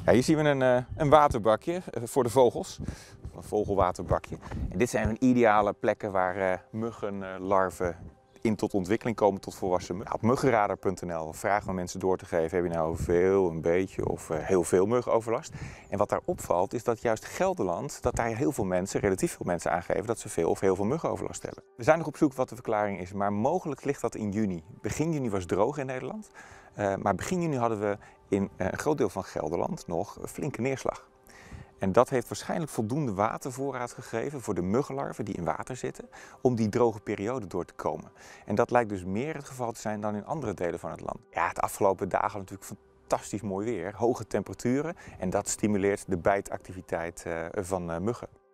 Ja, hier zien we een waterbakje voor de vogels. Een vogelwaterbakje. En dit zijn ideale plekken waar muggenlarven in tot ontwikkeling komen tot volwassen muggen. Op muggenradar.nl vragen we mensen door te geven: heb je nou veel, een beetje of heel veel muggenoverlast? En wat daar opvalt is dat juist Gelderland, dat daar heel veel mensen, relatief veel mensen aangeven dat ze veel of heel veel muggenoverlast hebben. We zijn nog op zoek wat de verklaring is, maar mogelijk ligt dat in juni. Begin juni was het droog in Nederland, maar begin juni hadden we in een groot deel van Gelderland nog flinke neerslag. En dat heeft waarschijnlijk voldoende watervoorraad gegeven voor de muggenlarven die in water zitten, om die droge periode door te komen. En dat lijkt dus meer het geval te zijn dan in andere delen van het land. Ja, de afgelopen dagen natuurlijk fantastisch mooi weer, hoge temperaturen en dat stimuleert de bijtactiviteit van muggen.